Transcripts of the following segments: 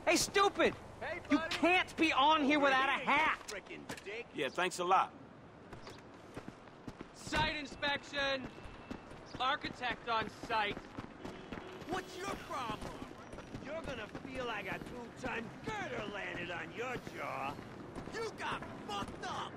Hey, stupid! Hey, You can't be on here without a hat! Frickin' dick. Yeah, thanks a lot. Site inspection. Architect on site. What's your problem? You're gonna feel like a 2-ton girder landed on your jaw. You got fucked up!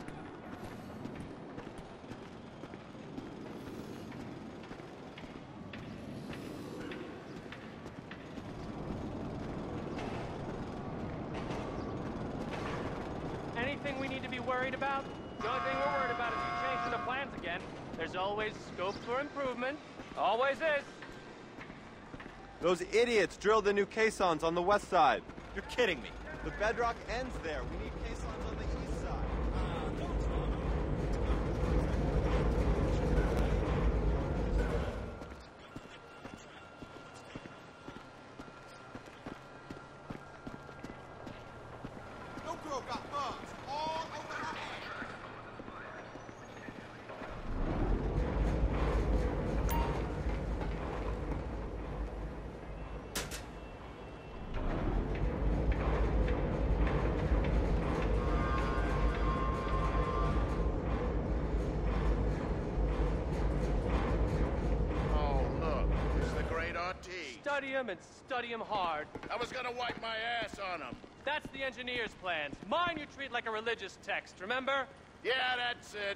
Anything we need to be worried about? The only thing we're worried about is you changing the plans again. There's always scope for improvement. Always is. Those idiots drilled the new caissons on the west side. You're kidding me. The bedrock ends there. We need caissons on the east side. No girl got bugs all over her ass. Oh, look, it's the great RT. Study 'em and study 'em hard. I was gonna wipe my ass on him. That's the engineer's plans. Mine you treat like a religious text, remember? Yeah, that's it.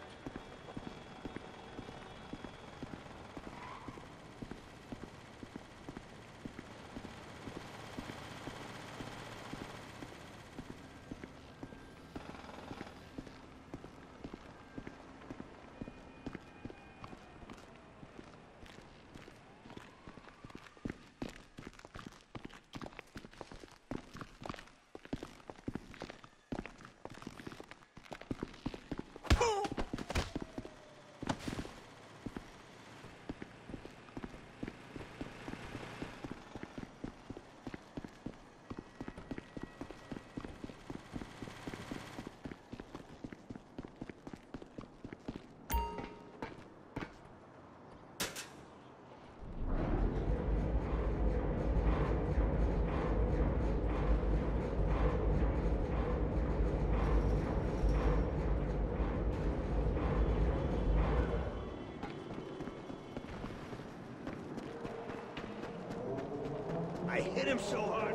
I hit him so hard,